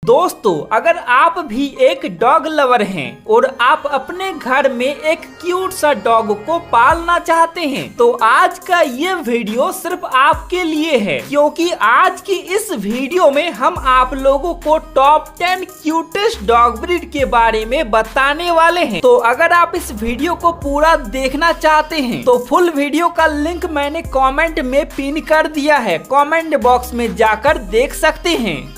दोस्तों, अगर आप भी एक डॉग लवर हैं और आप अपने घर में एक क्यूट सा डॉग को पालना चाहते हैं तो आज का ये वीडियो सिर्फ आपके लिए है, क्योंकि आज की इस वीडियो में हम आप लोगों को टॉप 10 क्यूटेस्ट डॉग ब्रीड के बारे में बताने वाले हैं। तो अगर आप इस वीडियो को पूरा देखना चाहते हैं तो फुल वीडियो का लिंक मैंने कमेंट में पिन कर दिया है, कमेंट बॉक्स में जाकर देख सकते हैं।